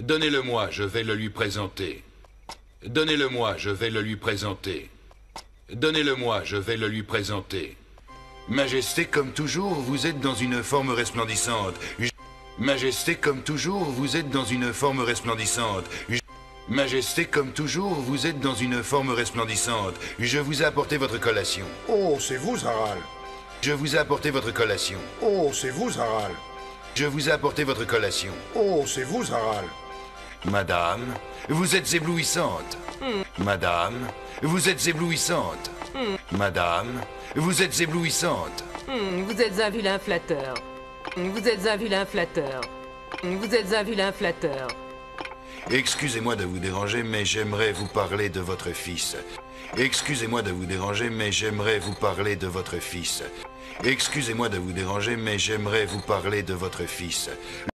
Donnez-le-moi, je vais le lui présenter. Donnez-le-moi, je vais le lui présenter. Donnez-le-moi, je vais le lui présenter. Majesté, comme toujours, vous êtes dans une forme resplendissante. Majesté, comme toujours, vous êtes dans une forme resplendissante. Majesté, comme toujours, vous êtes dans une forme resplendissante. Je vous ai apporté votre collation. Oh, c'est vous, Zaral. Je vous ai apporté votre collation. Oh, c'est vous, Zaral. Je vous ai apporté votre collation. Oh, c'est vous, Zaral. Madame, vous êtes éblouissante. Madame, vous êtes éblouissante. Madame, vous êtes éblouissante. Vous êtes un vilain flatteur. Vous êtes un vilain flatteur. Vous êtes un vilain flatteur. Excusez-moi de vous déranger, mais j'aimerais vous parler de votre fils. Excusez-moi de vous déranger, mais j'aimerais vous parler de votre fils. Excusez-moi de vous déranger, mais j'aimerais vous parler de votre fils.